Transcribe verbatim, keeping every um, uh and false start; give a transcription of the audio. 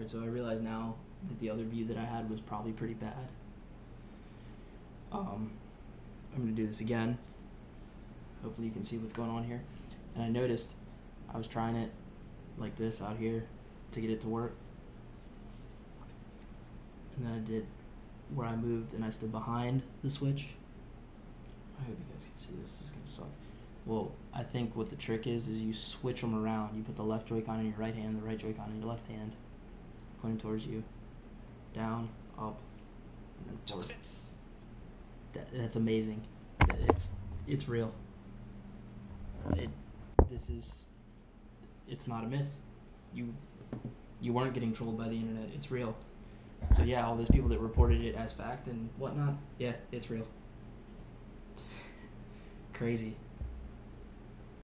Alright, so I realize now that the other view that I had was probably pretty bad. Um, I'm going to do this again. Hopefully you can see what's going on here. And I noticed I was trying it like this out here to get it to work. And then I did where I moved and I stood behind the switch. I hope you guys can see this. This is going to suck. Well, I think what the trick is, is you switch them around. You put the left Joy-Con in your right hand, the right Joy-Con in your left hand, pointing towards you, down, up, and then forward. That, that's amazing. That it's it's real. It this is it's not a myth. You you weren't getting trolled by the internet. It's real. So yeah, all those people that reported it as fact and whatnot, yeah, it's real. Crazy.